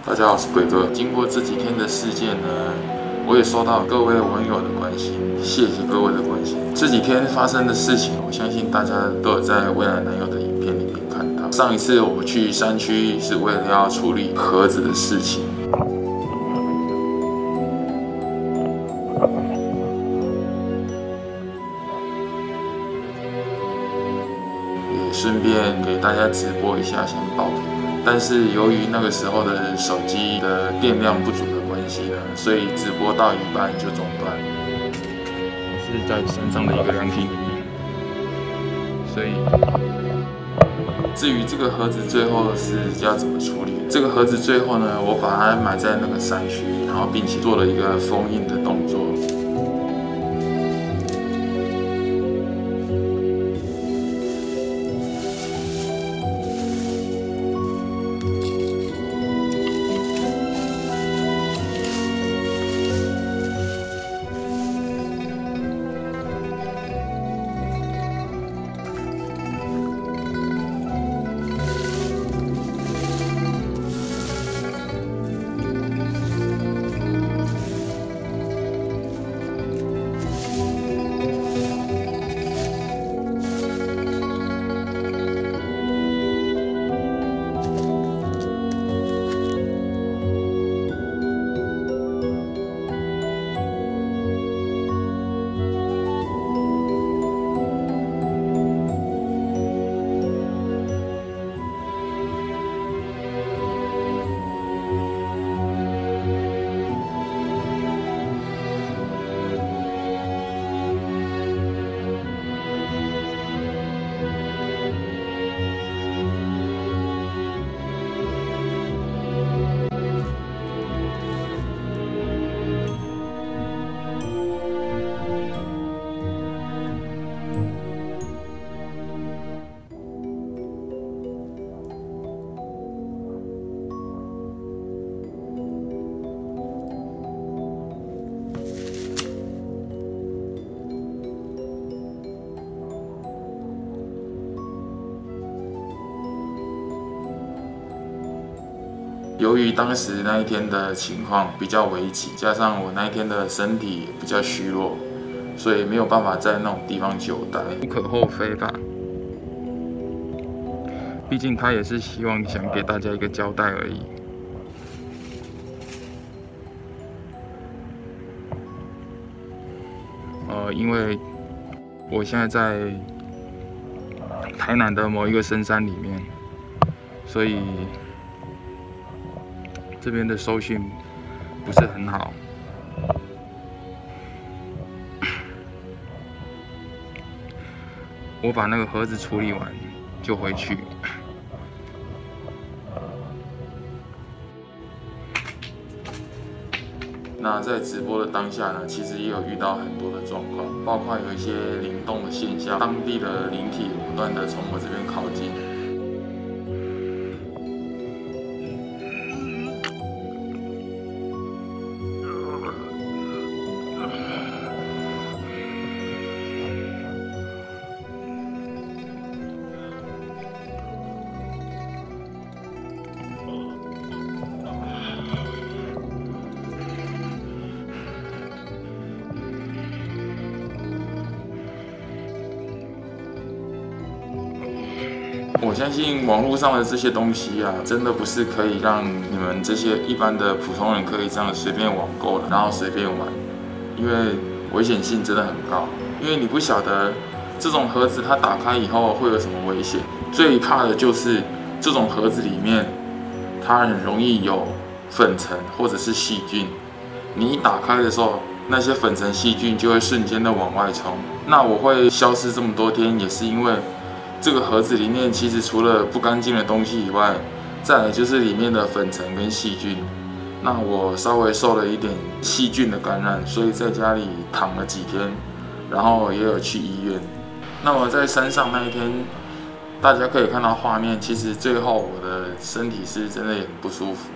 大家好，我是鬼哥。经过这几天的事件呢，我也收到各位网友的关心，谢谢各位的关心。这几天发生的事情，我相信大家都有在未来男友的影片里面看到。上一次我去山区是为了要处理盒子的事情。也顺便给大家直播一下，先报平安。但是由于那个时候的手机的电量不足的关系呢，所以直播到一半就中断。我是在山上的一个凉亭里面，所以至于这个盒子最后是要怎么处理，这个盒子最后呢，我把它埋在那个山区，然后并且做了一个封印的动作。由于当时那一天的情况比较危急，加上我那一天的身体比较虚弱，所以没有办法在那种地方久待，无可厚非吧。毕竟他也是希望想给大家一个交代而已。因为我现在在台南的某一个深山里面，所以这边的收讯不是很好。我把那个盒子处理完就回去。那在直播的当下呢，其实也有遇到很多的状况，包括有一些灵动的现象，当地的灵体不断的从我这边靠近。我相信网络上的这些东西啊，真的不是可以让你们这些一般的普通人可以这样随便网购的，然后随便玩，因为危险性真的很高。因为你不晓得这种盒子它打开以后会有什么危险，最怕的就是这种盒子里面它很容易有粉尘或者是细菌，你一打开的时候，那些粉尘细菌就会瞬间的往外冲。那我会消失这么多天，也是因为这个盒子里面其实除了不干净的东西以外，再来就是里面的粉尘跟细菌。那我稍微受了一点细菌的感染，所以在家里躺了几天，然后也有去医院。那么在山上那一天，大家可以看到画面，其实最后我的身体是真的很不舒服。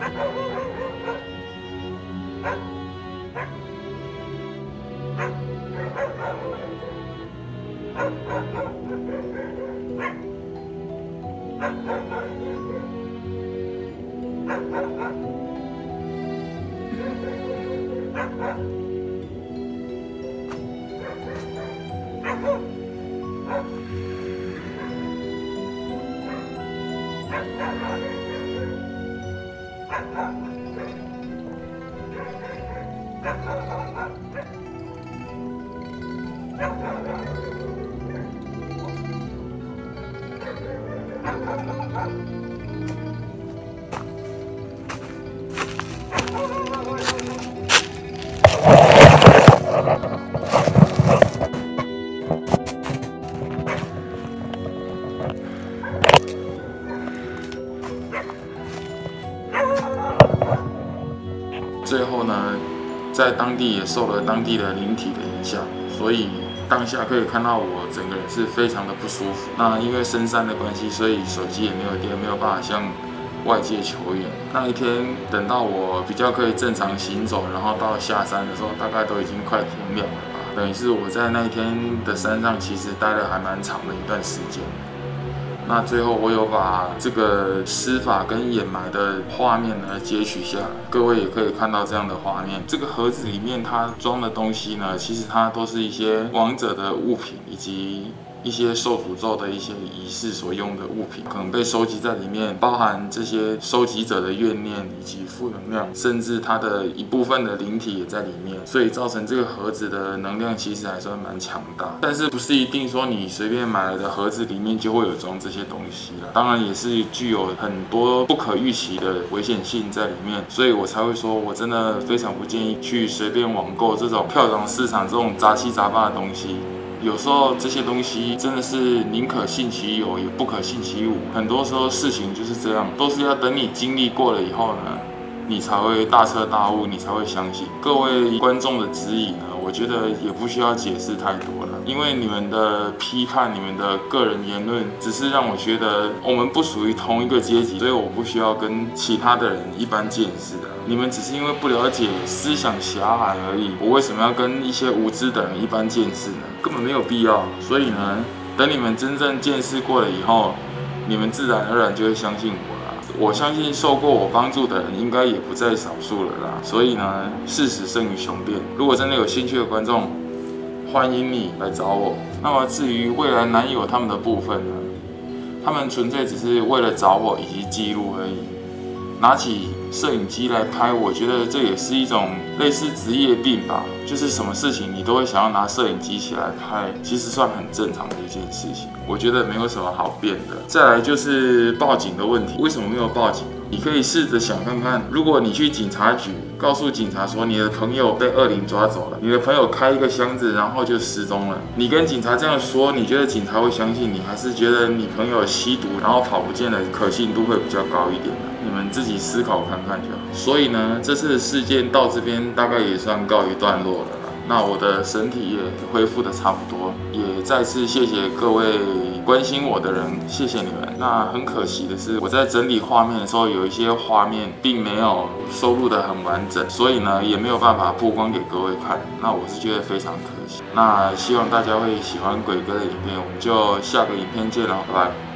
最后呢，在当地也受了当地的灵体的影响，所以当下可以看到我整个人是非常的不舒服。那因为深山的关系，所以手机也没有电，没有办法向外界求援。那一天等到我比较可以正常行走，然后到下山的时候，大概都已经快天亮了吧。等于是我在那一天的山上其实待了还蛮长的一段时间。那最后我有把这个施法跟掩埋的画面呢截取下来，各位也可以看到这样的画面。这个盒子里面它装的东西呢，其实它都是一些亡者的物品，以及一些受诅咒的一些仪式所用的物品，可能被收集在里面，包含这些收集者的怨念以及负能量，甚至它的一部分的灵体也在里面，所以造成这个盒子的能量其实还算蛮强大。但是不是一定说你随便买来的盒子里面就会有装这些东西啦，当然也是具有很多不可预期的危险性在里面，所以我才会说我真的非常不建议去随便网购这种票场市场这种杂七杂八的东西。有时候这些东西真的是宁可信其有，也不可信其无。很多时候事情就是这样，都是要等你经历过了以后呢，你才会大彻大悟，你才会相信。各位观众的指引呢，我觉得也不需要解释太多了，因为你们的批判、你们的个人言论，只是让我觉得我们不属于同一个阶级，所以我不需要跟其他的人一般见识的。你们只是因为不了解，思想狭隘而已。我为什么要跟一些无知的人一般见识呢？根本没有必要。所以呢，等你们真正见识过了以后，你们自然而然就会相信我啦。我相信受过我帮助的人应该也不在少数了啦。所以呢，事实胜于雄辩。如果真的有兴趣的观众，欢迎你来找我。那么至于未来男友他们的部分呢，他们纯粹只是为了找我以及记录而已。拿起摄影机来拍，我觉得这也是一种类似职业病吧，就是什么事情你都会想要拿摄影机起来拍，其实算很正常的一件事情，我觉得没有什么好辩的。再来就是报警的问题，为什么没有报警？你可以试着想看看，如果你去警察局，告诉警察说你的朋友被恶灵抓走了，你的朋友开一个箱子，然后就失踪了，你跟警察这样说，你觉得警察会相信你，还是觉得你朋友吸毒然后跑不见的可信度会比较高一点呢？你们自己思考看看就好。所以呢，这次的事件到这边大概也算告一段落了啦。那我的身体也恢复的差不多，也再次谢谢各位关心我的人，谢谢你们。那很可惜的是，我在整理画面的时候，有一些画面并没有收录的很完整，所以呢，也没有办法曝光给各位看。那我是觉得非常可惜。那希望大家会喜欢鬼哥的影片，我们就下个影片见喽，拜拜。